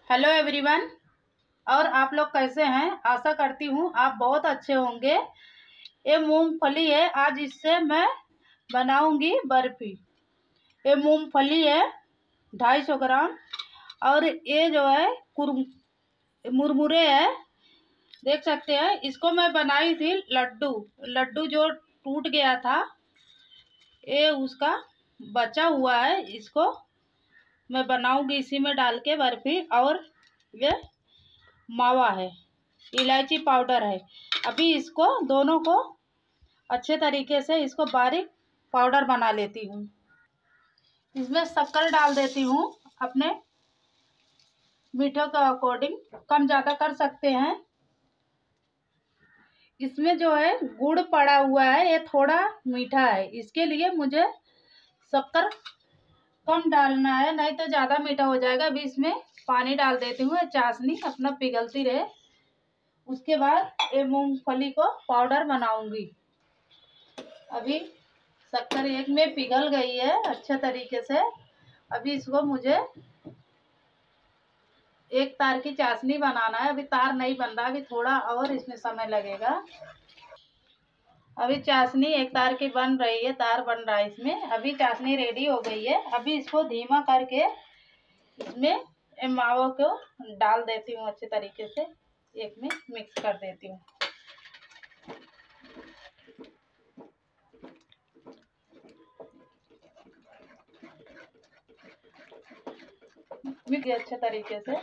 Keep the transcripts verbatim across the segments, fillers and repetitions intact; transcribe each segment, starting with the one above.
Hello everyone. और आप लोग कैसे हैं? आशा करती हूँ आप बहुत अच्छे होंगे। ये मूंगफली है, आज इससे मैं बनाऊंगी बर्फी। ये मूंगफली है ढाई सौ ग्राम। और ये जो है कुर मुरमुरे है, देख सकते हैं। इसको मैं बनाई थी लड्डू लड्डू जो टूट गया था, ये उसका बचा हुआ है। इसको मैं बनाऊंगी इसी में डाल के बर्फी। और ये मावा है, इलायची पाउडर है। अभी इसको दोनों को अच्छे तरीके से इसको बारीक पाउडर बना लेती हूँ। इसमें शक्कर डाल देती हूँ अपने मीठे के अकॉर्डिंग, कम ज़्यादा कर सकते हैं। इसमें जो है गुड़ पड़ा हुआ है, ये थोड़ा मीठा है, इसके लिए मुझे शक्कर कम डालना है, नहीं तो ज़्यादा मीठा हो जाएगा। अभी इसमें पानी डाल देती हूँ, चाशनी अपना पिघलती रहे। उसके बाद ये मूंगफली को पाउडर बनाऊंगी। अभी शक्कर एक में पिघल गई है अच्छे तरीके से। अभी इसको मुझे एक तार की चाशनी बनाना है। अभी तार नहीं बन रहा, अभी थोड़ा और इसमें समय लगेगा। अभी चाशनी एक तार की बन रही है, तार बन रहा है इसमें। अभी चाशनी रेडी हो गई है। अभी इसको धीमा करके इसमें मावा को डाल देती हूँ, अच्छे तरीके से एक में मिक्स कर देती हूँ। मिक्स अच्छे तरीके से।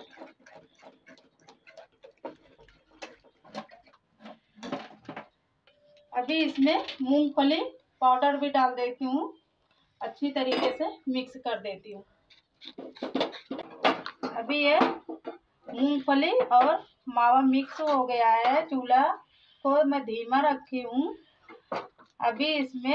अभी इसमें मूंगफली पाउडर भी डाल देती हूँ, अच्छी तरीके से मिक्स कर देती हूँ। अभी ये मूंगफली और मावा मिक्स हो गया है। चूल्हा को मैं धीमा रखी हूँ। अभी इसमें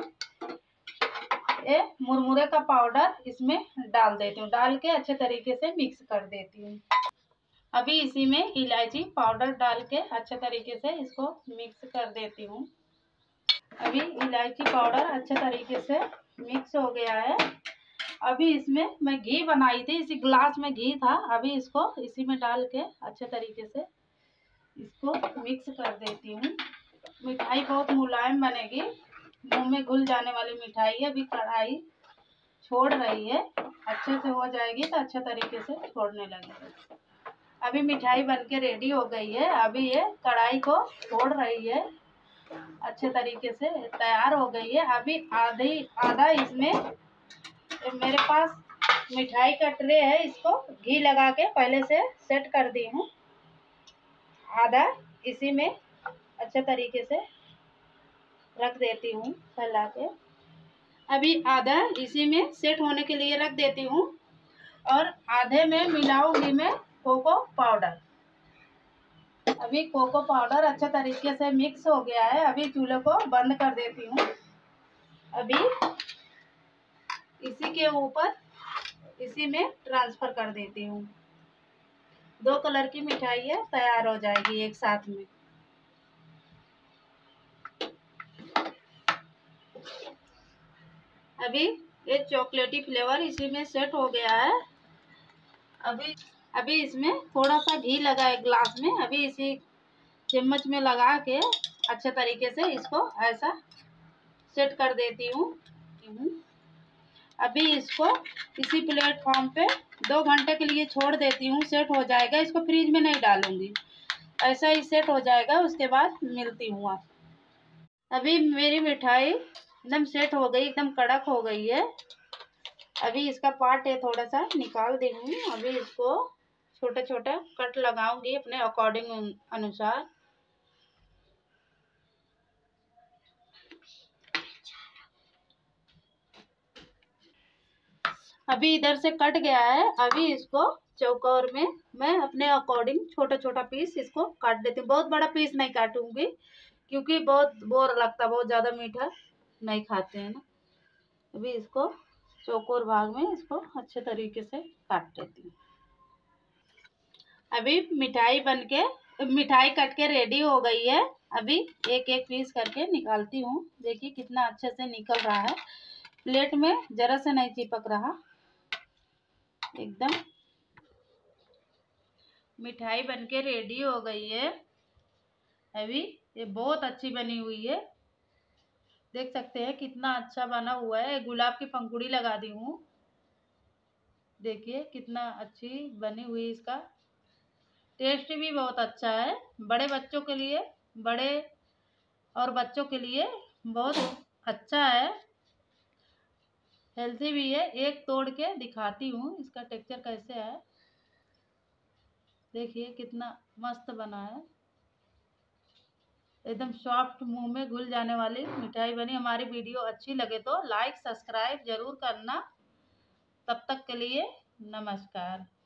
ये मुरमुरे का पाउडर इसमें डाल देती हूँ, डाल के अच्छे तरीके से मिक्स कर देती हूँ। अभी इसी में इलायची पाउडर डाल के अच्छे तरीके से इसको मिक्स कर देती हूँ। अभी इलायची पाउडर अच्छे तरीके से मिक्स हो गया है। अभी इसमें मैं घी बनाई थी, इसी ग्लास में घी था। अभी इसको इसी में डाल के अच्छे तरीके से इसको मिक्स कर देती हूँ। मिठाई बहुत मुलायम बनेगी, मुंह में घुल जाने वाली मिठाई है। अभी कढ़ाई छोड़ रही है, अच्छे से हो जाएगी तो अच्छे तरीके से छोड़ने लगेगी। अभी मिठाई बनके रेडी हो गई है। अभी ये कढ़ाई को छोड़ रही है, अच्छे तरीके से तैयार हो गई है। अभी आधी आधा इसमें मेरे पास मिठाई का ट्रे है, इसको घी लगा के पहले से सेट कर दी हूँ। आधा इसी में अच्छे तरीके से रख देती हूँ फैला के। अभी आधा इसी में सेट होने के लिए रख देती हूँ। और आधे में मिलाऊंगी मैं कोको पाउडर। अभी कोको पाउडर अच्छे तरीके से मिक्स हो गया है। अभी चूल्हे को बंद कर देती हूँ। अभी इसी के ऊपर इसी में ट्रांसफर कर देती हूँ। दो कलर की मिठाई है, तैयार हो जाएगी एक साथ में। अभी ये चॉकलेटी फ्लेवर इसी में सेट हो गया है। अभी अभी इसमें थोड़ा सा घी लगा है ग्लास में। अभी इसी चम्मच में लगा के अच्छे तरीके से इसको ऐसा सेट कर देती हूँ। अभी इसको इसी प्लेटफॉर्म पे दो घंटे के लिए छोड़ देती हूँ, सेट हो जाएगा। इसको फ्रिज में नहीं डालूंगी, ऐसा ही सेट हो जाएगा। उसके बाद मिलती हूँ आप। अभी मेरी मिठाई एकदम सेट हो गई, एकदम कड़क हो गई है। अभी इसका पार्ट है थोड़ा सा निकाल दी हूँ। अभी इसको छोटे छोटे कट लगाऊंगी अपने अकॉर्डिंग अनुसार। अभी इधर से कट गया है। अभी इसको चौकोर में मैं अपने अकॉर्डिंग छोटा छोटा पीस इसको काट देती हूँ। बहुत बड़ा पीस नहीं काटूंगी, क्योंकि बहुत बोर लगता, बहुत ज़्यादा मीठा नहीं खाते हैं ना। अभी इसको चौकोर भाग में इसको अच्छे तरीके से काट देती हूँ। अभी मिठाई बनके मिठाई कट के रेडी हो गई है। अभी एक एक पीस करके निकालती हूँ। देखिए कितना अच्छे से निकल रहा है, प्लेट में जरा से नहीं चिपक रहा, एकदम मिठाई बनके रेडी हो गई है। अभी ये बहुत अच्छी बनी हुई है, देख सकते हैं कितना अच्छा बना हुआ है। गुलाब की पंखुड़ी लगा दी हूँ, देखिए कितना अच्छी बनी हुई। इसका टेस्ट भी बहुत अच्छा है। बड़े बच्चों के लिए, बड़े और बच्चों के लिए बहुत अच्छा है, हेल्थी भी है। एक तोड़ के दिखाती हूँ इसका टेक्सचर कैसे है, देखिए कितना मस्त बना है, एकदम सॉफ्ट, मुंह में घुल जाने वाली मिठाई बनी। हमारी वीडियो अच्छी लगे तो लाइक सब्सक्राइब जरूर करना। तब तक के लिए नमस्कार।